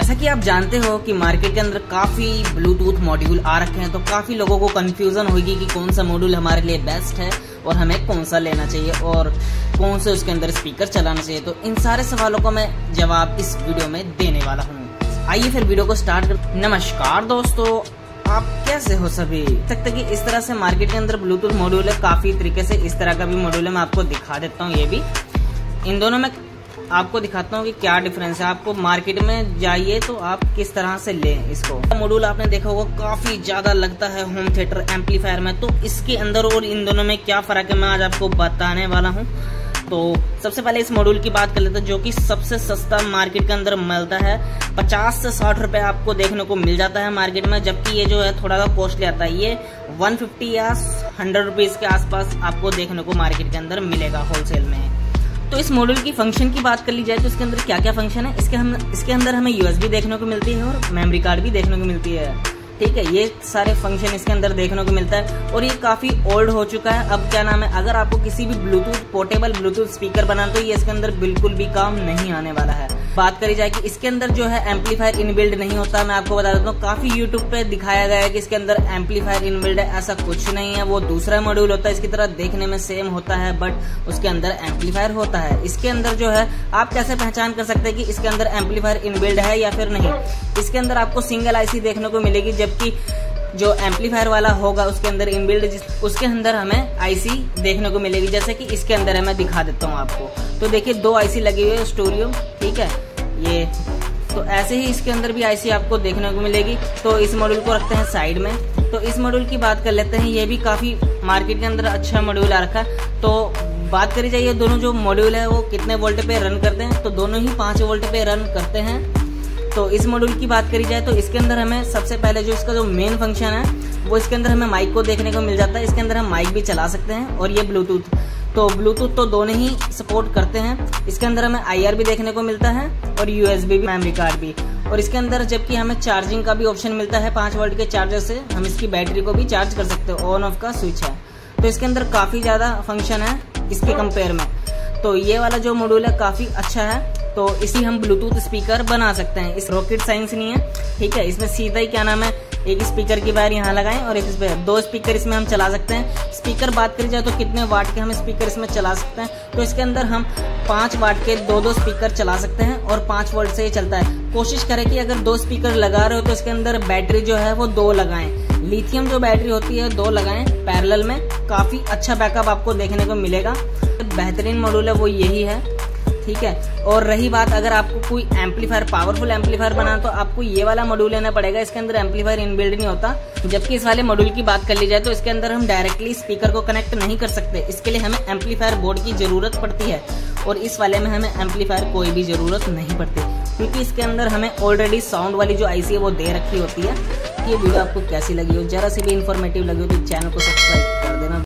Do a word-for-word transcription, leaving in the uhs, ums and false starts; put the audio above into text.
जैसा कि आप जानते हो कि मार्केट के अंदर काफी ब्लूटूथ मॉड्यूल आ रखे हैं, तो काफी लोगों को कंफ्यूजन होगी कि कौन सा मॉड्यूल हमारे लिए बेस्ट है और हमें कौन सा लेना चाहिए और कौन से उसके अंदर स्पीकर चलाना चाहिए। तो इन सारे सवालों को मैं जवाब इस वीडियो में देने वाला हूँ। आइए फिर वीडियो को स्टार्ट कर। नमस्कार दोस्तों, आप कैसे हो सभी। सकते कि इस तरह से मार्केट के अंदर ब्लूटूथ मॉड्यूल है, काफी तरीके से इस तरह का भी मॉड्यूल है। मैं आपको दिखा देता हूँ। ये भी इन दोनों में आपको दिखाता हूँ कि क्या डिफरेंस है। आपको मार्केट में जाइए तो आप किस तरह से लें इसको। मॉड्यूल आपने देखा होगा काफी ज्यादा लगता है होम थिएटर एम्पलीफायर में, तो इसके अंदर और इन दोनों में क्या फर्क है मैं आज आपको बताने वाला हूँ। तो सबसे पहले इस मॉड्यूल की बात कर लेते हैं, जो कि सबसे सस्ता मार्केट के अंदर मिलता है। पचास से साठ रुपए आपको देखने को मिल जाता है मार्केट में, जबकि ये जो है थोड़ा सा कॉस्टली आता है। ये वन फिफ्टी या हंड्रेड रुपीज के आसपास आपको देखने को मार्केट के अंदर मिलेगा होलसेल में। तो इस मॉड्यूल की फंक्शन की बात कर ली जाए तो इसके अंदर क्या क्या फंक्शन है। इसके हम इसके अंदर हमें यूएसबी देखने को मिलती है और मेमोरी कार्ड भी देखने को मिलती है। ठीक है, ये सारे फंक्शन इसके अंदर देखने को मिलता है और ये काफी ओल्ड हो चुका है। अब क्या नाम है, अगर आपको किसी भी ब्लूटूथ पोर्टेबल ब्लूटूथ स्पीकर बनाना तो ये इसके अंदर बिल्कुल भी काम नहीं आने वाला है। बात करी जाए कि इसके अंदर जो है एम्पलीफायर इनबिल्ड नहीं होता, मैं आपको बता देता हूँ। काफी यूट्यूब पे दिखाया गया है कि इसके अंदर एम्पलीफायर इनबिल्ड है, ऐसा कुछ नहीं है। वो दूसरा मॉड्यूल होता है, इसकी तरह देखने में सेम होता है, बट उसके अंदर एम्पलीफायर होता है। इसके अंदर जो है आप कैसे पहचान कर सकते हैं कि इसके अंदर एम्पलीफायर इनबिल्ड है या फिर नहीं। इसके अंदर आपको सिंगल आईसी देखने को मिलेगी, जबकि जो एम्पलीफायर वाला होगा उसके अंदर इनबिल्ड उसके अंदर हमें आईसी देखने को मिलेगी, जैसे कि इसके अंदर है। मैं दिखा देता हूँ आपको। तो देखिए दो आईसी लगी हुई है स्टूडियो, ठीक है। ये तो ऐसे ही इसके अंदर भी आईसी आपको देखने को मिलेगी। तो इस मॉड्यूल को रखते हैं साइड में। तो इस मॉड्यूल की बात कर लेते हैं। ये भी काफी मार्केट के अंदर अच्छा मॉड्यूल आ रखा है। तो बात करी जाए दोनों जो मॉड्यूल है वो कितने वोल्ट पे रन करते हैं, तो दोनों ही पांच वोल्ट पे रन करते हैं। तो इस मॉड्यूल की बात करी जाए तो इसके अंदर हमें सबसे पहले जो इसका जो मेन फंक्शन है वो इसके अंदर हमें माइक को देखने को मिल जाता है। इसके अंदर हम माइक भी चला सकते हैं और ये ब्लूटूथ तो ब्लूटूथ तो दोनों ही सपोर्ट करते हैं। इसके अंदर हमें आई आर भी देखने को मिलता है और यूएसबी भी, मेमोरी कार्ड भी। और इसके अंदर जबकि हमें चार्जिंग का भी ऑप्शन मिलता है, पांच वोल्ट के चार्जर से हम इसकी बैटरी को भी चार्ज कर सकते हैं। ऑन ऑफ का स्विच है। तो इसके अंदर काफी ज्यादा फंक्शन है इसके कंपेयर में। तो ये वाला जो मॉड्यूल है काफी अच्छा है। तो इसी हम ब्लूटूथ स्पीकर बना सकते हैं। इस रॉकेट साइंस नहीं है, ठीक है। इसमें सीधा ही क्या नाम है, एक स्पीकर की वायर यहाँ लगाएं और एक इस पे दो स्पीकर इसमें हम चला सकते हैं। स्पीकर बात करी जाए तो कितने वाट के हम स्पीकर इसमें चला सकते हैं, तो इसके अंदर हम पांच वाट के दो दो स्पीकर चला सकते हैं और पांच वोल्ट से ये चलता है। कोशिश करें कि अगर दो स्पीकर लगा रहे हो तो इसके अंदर बैटरी जो है वो दो लगाएं। लिथियम जो बैटरी होती है दो लगाएं पैरेलल में, काफी अच्छा बैकअप आपको देखने को मिलेगा। बेहतरीन मॉड्यूल है वो यही है, ठीक है। और रही बात अगर आपको कोई एम्पलीफायर पावरफुल एम्पलीफायर बनाना तो आपको ये वाला मॉड्यूल लेना पड़ेगा। इसके अंदर एम्पलीफायर इनबिल्ड नहीं होता। जबकि इस वाले मॉड्यूल की बात कर ली जाए तो इसके अंदर हम डायरेक्टली स्पीकर को कनेक्ट नहीं कर सकते। इसके लिए हमें एम्पलीफायर बोर्ड की जरूरत पड़ती है और इस वाले में हमें एम्पलीफायर कोई भी जरूरत नहीं पड़ती, क्योंकि इसके अंदर हमें ऑलरेडी साउंड वाली जो आईसी है वो दे रखी होती है। ये वीडियो आपको कैसी लगी हो, जरा सी भी इन्फॉर्मेटिव लगी हो तो चैनल को सब्सक्राइब कर देना।